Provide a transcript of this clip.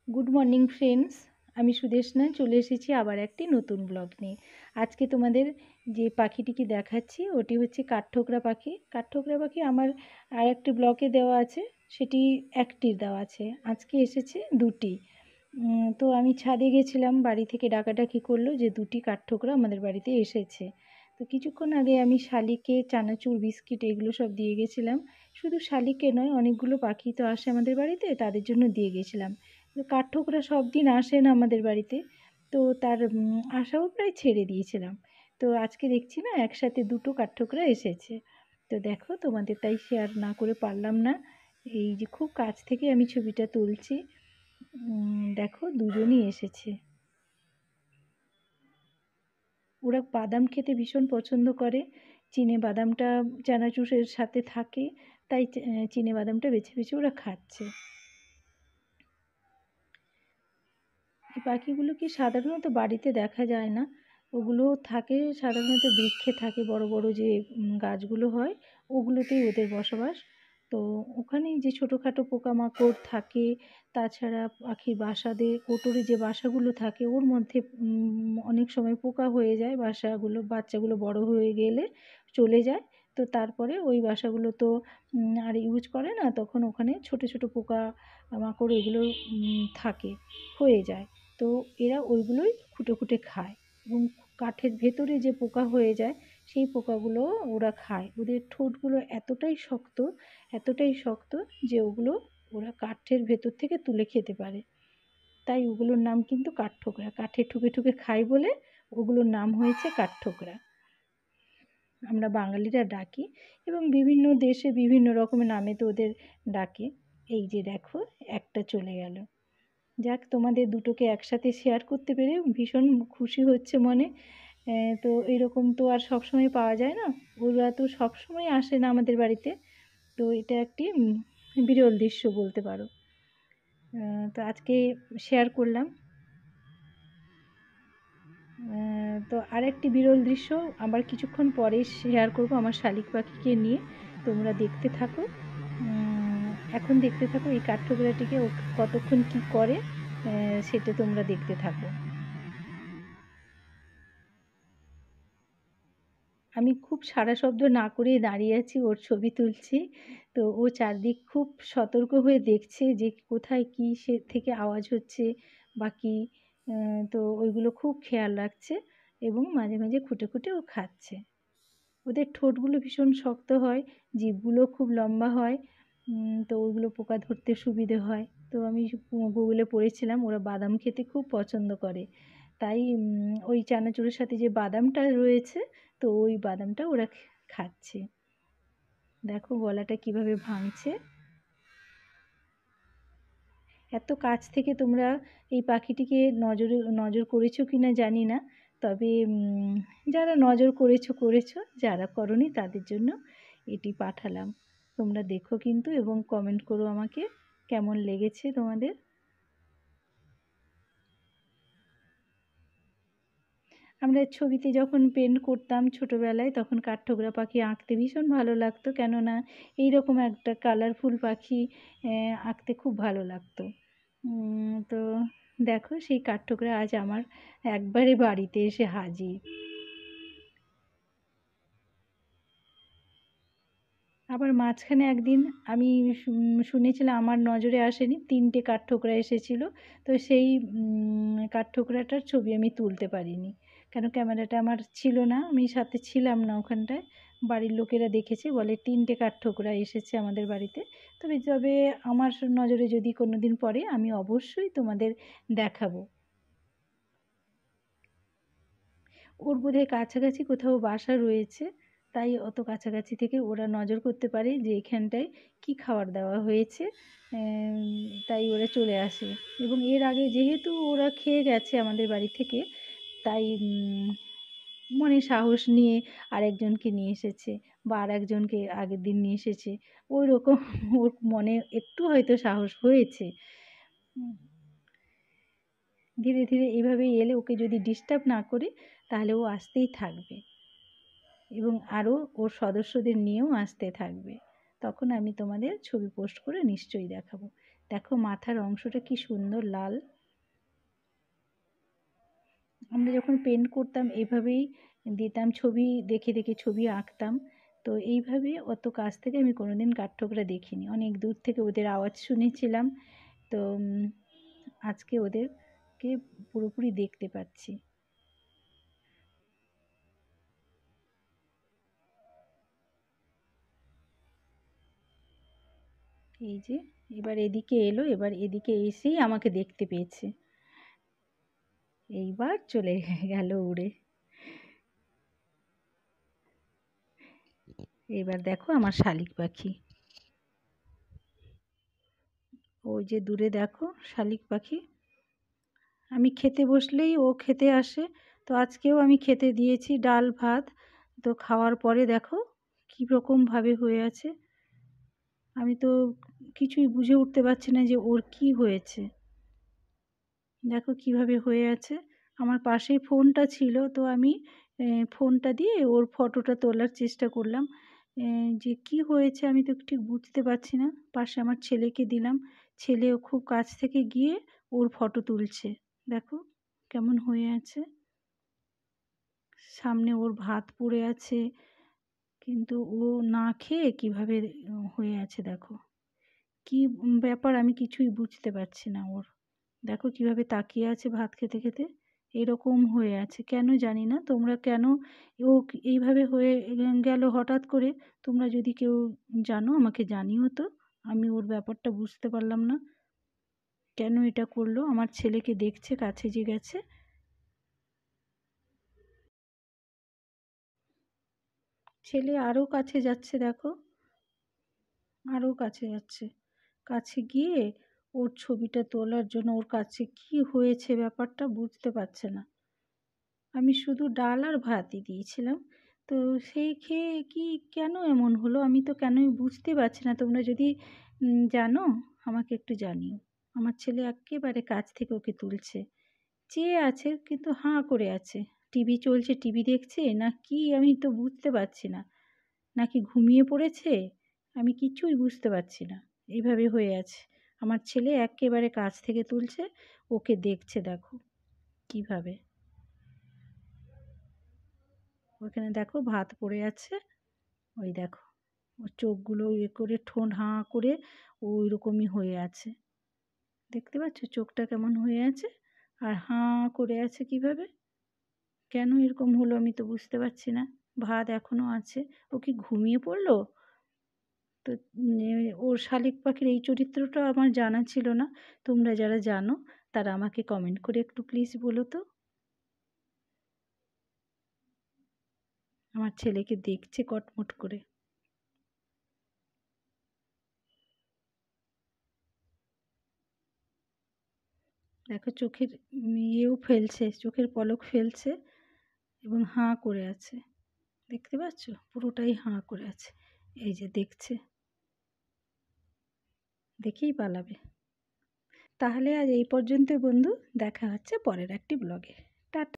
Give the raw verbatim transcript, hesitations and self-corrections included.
Good morning friends, আমি সুদেশনা চলে এসেছি আবার একটি নতুন ব্লগ নিয়ে। আজকে তোমাদের যে পাখিটিকে দেখাচ্ছি ওটি হচ্ছে কাঠঠোকরা পাখি। কাঠঠোকরা পাখি আমার আর একটি ব্লগে দেওয়া আছে, সেটি একটির দেওয়া আছে। আজকে এসেছে দুটি। তো আমি ছাদে গেছিলাম, বাড়ি থেকে ডাকাডাকি করলো যে দুটি কাঠঠোকরা আমাদের বাড়িতে এসেছে। তো কিছুক্ষণ আগে আমি শালিকে চানাচুর বিস্কিট এগুলো সব দিয়ে গেছিলাম। শুধু শালিকে নয়, অনেকগুলো পাখি তো আসে আমাদের বাড়িতে, তাদের জন্য দিয়ে গেছিলাম। কাঠঠোকরা সব দিন আসে না আমাদের বাড়িতে, তো তার আশাও প্রায় ছেড়ে দিয়েছিলাম। তো আজকে দেখছি না একসাথে দুটো কাঠঠোকরা এসেছে। তো দেখো, তোমাদের তাই শেয়ার না করে পারলাম না। এই যে খুব কাছ থেকে আমি ছবিটা তুলছি। দেখো, দুজনই এসেছে। ওরা বাদাম খেতে ভীষণ পছন্দ করে। চিনে বাদামটা চানাচুরের সাথে থাকে, তাই চিনে বাদামটা বেছে বেছে ওরা খাচ্ছে। এই পাখিগুলোকে সাধারণত বাড়িতে দেখা যায় না, ওগুলো থাকে সাধারণত বৃক্ষে থাকে, বড় বড় যে গাছগুলো হয় ওগুলোতেই ওদের বসবাস। তো ওখানেই যে ছোটোখাটো পোকামাকড় থাকে, তাছাড়া পাখির বাসাদের কোটরে যে বাসাগুলো থাকে ওর মধ্যে অনেক সময় পোকা হয়ে যায়, বাসাগুলো বাচ্চাগুলো বড় হয়ে গেলে চলে যায়। তো তারপরে ওই বাসাগুলো তো আর ইউজ করে না, তখন ওখানে ছোট ছোট পোকা মাকড় এগুলো থাকে, হয়ে যায়। তো এরা ওইগুলোই খুঁটে খুঁটে খায়, এবং কাঠের ভেতরে যে পোকা হয়ে যায় সেই পোকাগুলো ওরা খায়। ওদের ঠোঁটগুলো এতটাই শক্ত, এতটাই শক্ত যে ওগুলো ওরা কাঠের ভেতর থেকে তুলে খেতে পারে। তাই ওগুলোর নাম কিন্তু কাঠঠোকরা। কাঠে ঠুকে ঠুকে খায় বলে ওগুলোর নাম হয়েছে কাঠঠোকরা, আমরা বাঙালিরা ডাকি। এবং বিভিন্ন দেশে বিভিন্ন রকমের নামে তো ওদের ডাকে। এই যে দেখো, একটা চলে গেল। যাক, তোমাদের দুটোকে একসাথে শেয়ার করতে পেরে ভীষণ খুশি হচ্ছে মনে। তো এরকম তো আর সবসময় পাওয়া যায় না, ওরা তো সবসময় আসে না আমাদের বাড়িতে। তো এটা একটি বিরল দৃশ্য বলতে পারো। তো আজকে শেয়ার করলাম। তো আরেকটি বিরল দৃশ্য আবার কিছুক্ষণ পরে শেয়ার করব আমার শালিক পাখিকে নিয়ে। তোমরা দেখতে থাকো, এখন দেখতে থাকো এই কাঠঠোকরাটিকে ও কতক্ষণ কি করে সেটা তোমরা দেখতে থাকো। আমি খুব সারা শব্দ না করেই দাঁড়িয়ে আছি, ওর ছবি তুলছি। তো ও চারদিক খুব সতর্ক হয়ে দেখছে যে কোথায় কী সে থেকে আওয়াজ হচ্ছে বা কী। তো ওইগুলো খুব খেয়াল রাখছে, এবং মাঝে মাঝে খুঁটে খুঁটে ও খাচ্ছে। ওদের ঠোঁটগুলো ভীষণ শক্ত হয়, জিভগুলো খুব লম্বা হয়, তো ওইগুলো পোকা ধরতে সুবিধে হয়। তো আমি গুগলে পড়েছিলাম ওরা বাদাম খেতে খুব পছন্দ করে, তাই ওই চানাচুরের সাথে যে বাদামটা রয়েছে তো ওই বাদামটা ওরা খাচ্ছে। দেখো গলাটা কিভাবে ভাঙছে। এত কাছ থেকে তোমরা এই পাখিটিকে নজরে নজর করেছো কি না জানি না, তবে যারা নজর করেছো করেছো, যারা করনি তাদের জন্য এটি পাঠালাম। তোমরা দেখো কিন্তু, এবং কমেন্ট করো আমাকে কেমন লেগেছে তোমাদের। আমরা ছবিতে যখন পেন্ট করতাম ছোটোবেলায়, তখন কাঠঠোকরা পাখি আঁকতে ভীষণ ভালো লাগতো, কেননা এইরকম একটা কালারফুল পাখি আঁকতে খুব ভালো লাগতো। তো দেখো, সেই কাঠঠোকরা আজ আমার একবারে বাড়িতে এসে হাজির। আবার মাঝখানে একদিন আমি শুনেছিলাম, আমার নজরে আসেনি, তিনটে কাঠঠোকরা এসেছিল। তো সেই কাঠঠোকরাটার ছবি আমি তুলতে পারিনি, কেন ক্যামেরাটা আমার ছিল না, আমি সাথে ছিলাম না ওখানটায়। বাড়ির লোকেরা দেখেছে, বলে তিনটে কাঠঠোকরা এসেছে আমাদের বাড়িতে। তবে তবে আমার নজরে যদি কোনো দিন পড়ে আমি অবশ্যই তোমাদের দেখাবো। ওর বোধহয় কাছাকাছি কোথাও বাসা রয়েছে, তাই অত কাছাকাছি থেকে ওরা নজর করতে পারে যে এখানটায় কী খাবার দেওয়া হয়েছে, তাই ওরা চলে আসে। এবং এর আগে যেহেতু ওরা খেয়ে গেছে আমাদের বাড়ি থেকে, তাই মনে সাহস নিয়ে আরেকজনকে নিয়ে এসেছে, বা আর একজনকে আগের দিন নিয়ে এসেছে। ওই রকম ওর মনে একটু হয়তো সাহস হয়েছে। ধীরে ধীরে এইভাবে এলে ওকে যদি ডিস্টার্ব না করি তাহলে ও আসতেই থাকবে, এবং আরও ওর সদস্যদের নিয়েও আসতে থাকবে। তখন আমি তোমাদের ছবি পোস্ট করে নিশ্চয়ই দেখাবো। দেখো মাথার অংশটা কি সুন্দর লাল। আমরা যখন পেন্ট করতাম এভাবেই দিতাম, ছবি দেখে দেখে ছবি আঁকতাম। তো এইভাবে অত কাছ থেকে আমি কোনোদিন কাঠঠোকরা দেখিনি, অনেক দূর থেকে ওদের আওয়াজ শুনেছিলাম। তো আজকে ওদেরকে পুরোপুরি দেখতে পাচ্ছি। এই যে এবার এদিকে এলো, এবার এদিকে এসেই আমাকে দেখতে পেয়েছে, এইবার চলে গেল উড়ে। এবার দেখো আমার শালিক পাখি, ওই যে দূরে দেখো শালিক পাখি। আমি খেতে বসলেই ও খেতে আসে। তো আজকেও আমি খেতে দিয়েছি ডাল ভাত। তো খাওয়ার পরে দেখো কী রকমভাবে হয়ে আছে, আমি তো কিছুই বুঝে উঠতে পারছি না যে ওর কি হয়েছে। দেখো কিভাবে হয়ে আছে। আমার পাশেই ফোনটা ছিল, তো আমি ফোনটা দিয়ে ওর ফটোটা তোলার চেষ্টা করলাম, যে কি হয়েছে আমি তো ঠিক বুঝতে পারছি না। পাশে আমার ছেলেকে দিলাম, ছেলেও খুব কাছ থেকে গিয়ে ওর ফটো তুলছে। দেখো কেমন হয়ে আছে, সামনে ওর ভাত পড়ে আছে, কিন্তু ও না খেয়ে কিভাবে হয়ে আছে। দেখো কি ব্যাপার, আমি কিছুই বুঝতে পারছি না ওর। দেখো কিভাবে তাকিয়ে আছে ভাত খেতে খেতে, এরকম হয়ে আছে কেন জানি না। তোমরা কেন ও এইভাবে হয়ে গেল হঠাৎ করে, তোমরা যদি কেউ জানো আমাকে জানিও তো, আমি ওর ব্যাপারটা বুঝতে পারলাম না কেন এটা করলো। আমার ছেলেকে দেখছে, কাছে যে গেছে। ছেলে আরও কাছে যাচ্ছে, দেখো আরও কাছে যাচ্ছে, কাছে গিয়ে ওর ছবিটা তোলার জন্য। ওর কাছে কি হয়েছে ব্যাপারটা বুঝতে পারছে না। আমি শুধু ডাল আর ভাতই দিয়েছিলাম, তো সেই খেয়ে কি কেন এমন হলো আমি তো কেনই বুঝতে পারছি না। তোমরা যদি জানো আমাকে একটু জানিও। আমার ছেলে একেবারে কাছ থেকে ওকে তুলছে, চেয়ে আছে কিন্তু হাঁ করে আছে। টিভি চলছে, টিভি দেখছে না কি আমি তো বুঝতে পারছি না, নাকি ঘুমিয়ে পড়েছে আমি কিছুই বুঝতে পারছি না। এইভাবে হয়ে আছে, আমার ছেলে একেবারে কাছ থেকে তুলছে, ওকে দেখছে। দেখো কিভাবে, ওখানে দেখো ভাত পড়ে আছে, ওই দেখো ওর চোখগুলো ইয়ে করে ঠোঁট হাঁ করে ওই রকমই হয়ে আছে। দেখতে পাচ্ছ চোখটা কেমন হয়ে আছে, আর হাঁ করে আছে কিভাবে, কেন এরকম হলো আমি তো বুঝতে পারছি না। ভাত এখনো আছে, ও কি ঘুমিয়ে পড়লো? তো ওর শালিক পাখির এই চরিত্রটা আমার জানা ছিল না। তোমরা যারা জানো তারা আমাকে কমেন্ট করে একটু প্লিজ বলো তো। আমার ছেলেকে দেখছে কটমট করে। দেখো চোখের ইয়েও ফেলছে, চোখের পলক ফেলছে এবং হাঁ করে আছে। দেখতে পাচ্ছ পুরোটাই হাঁ করে আছে, এই যে দেখছে, দেখেই পালাবে। তাহলে আজ এই পর্যন্ত বন্ধু, দেখা হচ্ছে পরের একটি ব্লগে। টাটা।